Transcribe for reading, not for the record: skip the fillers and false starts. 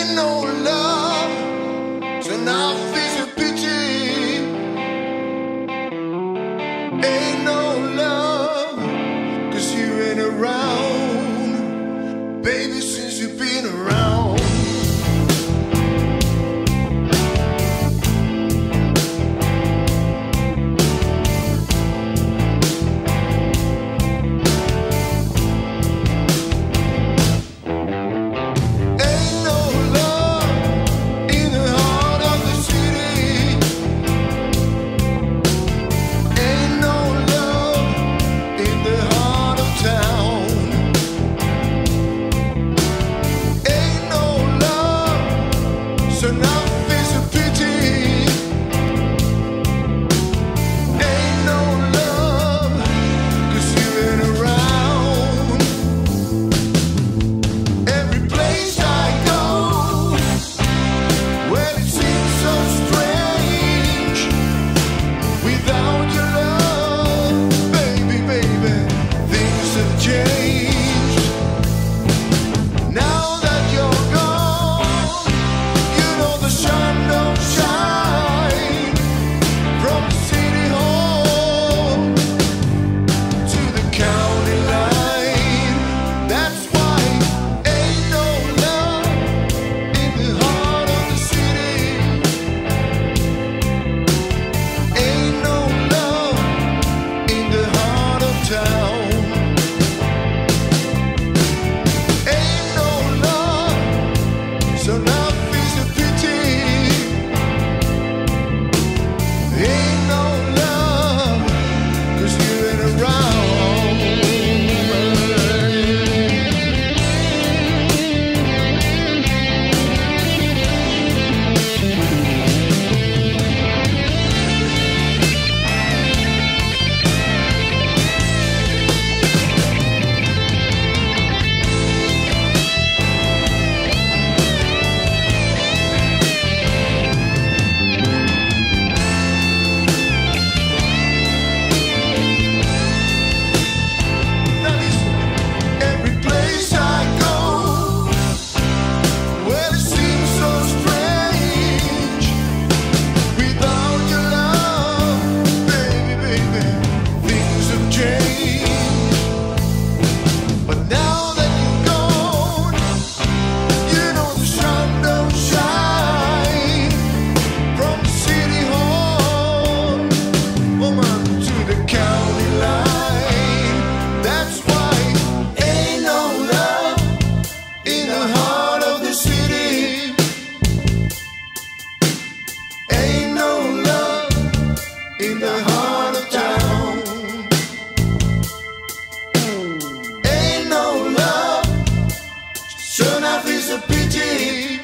Ain't no love, so now is a pity. Ain't no love, 'cause you ain't around, baby, since you've been around. So now it's a pity. Ain't no love, 'cause you ain't around. Every place I go, well, it seems so strange without your love, baby, baby. Things have changed. Now that you're gone, the sun don't shine from the city hall to the county line. That's why ain't no love in the heart of the city. Ain't no love in the heart of town. Ain't no love, so now ain't no love, 'cause you ain't around. In the heart of town, ain't no love, so now it's a pity.